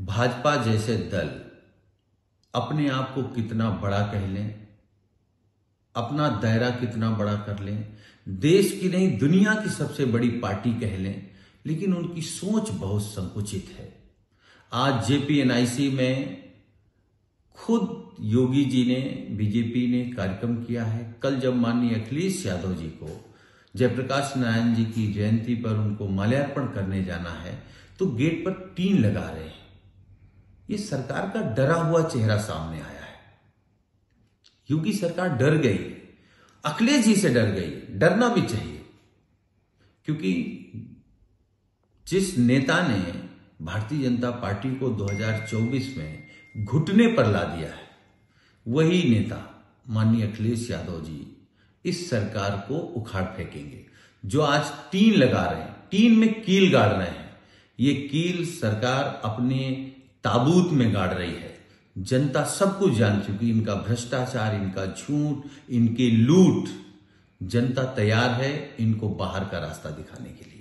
भाजपा जैसे दल अपने आप को कितना बड़ा कह लें, अपना दायरा कितना बड़ा कर लें, देश की नहीं दुनिया की सबसे बड़ी पार्टी कह लें, लेकिन उनकी सोच बहुत संकुचित है। आज जेपीएनआईसी में खुद योगी जी ने, बीजेपी ने कार्यक्रम किया है। कल जब माननीय अखिलेश यादव जी को जयप्रकाश नारायण जी की जयंती पर उनको माल्यार्पण करने जाना है तो गेट पर टीन लगा रहे हैं। ये सरकार का डरा हुआ चेहरा सामने आया है। योगी सरकार डर गई, अखिलेश जी से डर गई। डरना भी चाहिए, क्योंकि जिस नेता ने भारतीय जनता पार्टी को 2024 में घुटने पर ला दिया है, वही नेता माननीय अखिलेश यादव जी इस सरकार को उखाड़ फेंकेंगे। जो आज टीन लगा रहे हैं, टीन में कील गाड़ रहे हैं, ये कील सरकार अपने ताबूत में गाड़ रही है। जनता सब कुछ जान चुकी, इनका भ्रष्टाचार, इनका झूठ, इनकी लूट। जनता तैयार है इनको बाहर का रास्ता दिखाने के लिए।